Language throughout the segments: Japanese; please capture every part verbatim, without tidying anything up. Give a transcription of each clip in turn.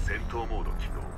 戦闘モード起動。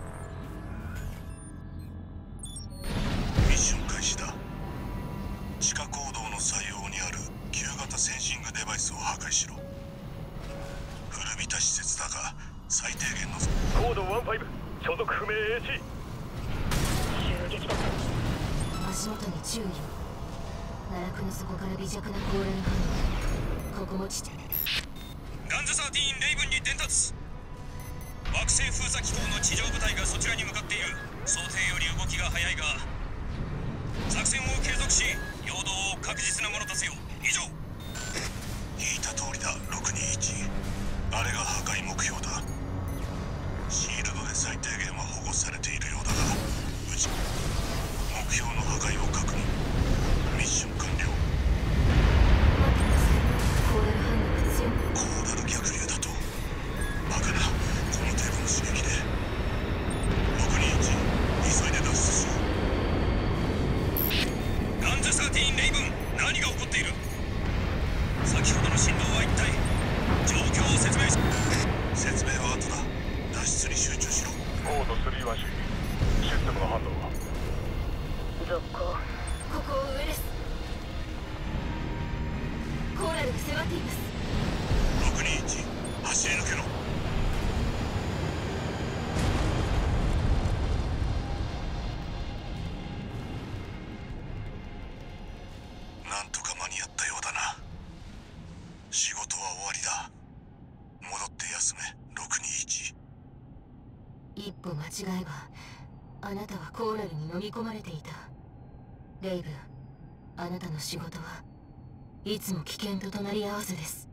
ミッション開始だ。地下坑道の左右にある旧型センシングデバイスを破壊しろ。古びた施設だが最低限のコードじゅうご所属不明 エーシー。 襲撃だ。足元に注意を。奈落の底から微弱な高連反応。ここも地点。 ガンズじゅうさんレイブンに伝達。惑星封鎖機構の地上部隊がそちらに向かっている。想定より動きが早いが作戦を継続し陽動を確実なものとせよ。以上。 言いた通りだ。ろくにいち、あれが破壊目標だ。シールドで最低限は保護されているようだが、うち目標の破壊を確認。ミッション完了。 待ってください。コーラル反応が強い。 コーラル逆流だと。バカな、この程度の刺激で。ろくにいち、急いで脱出しよう。 ガンズじゅうさんレイブン、何が起こっている？先ほどの振動は一体？状況を説明し。 説明は後だ。脱出に集中しろ。 コードさんじゅういち システムの反応は？ 続行。ここを上です。コーラルが迫っています。 ろくにいち、走り抜けろ。なんとか間に合ったようだな。仕事は終わりだ。戻って休め。ろくにいち。 一歩間違えばあなたはコーラルに飲み込まれていた。レイブン、あなたの仕事はいつも危険と隣り合わせです。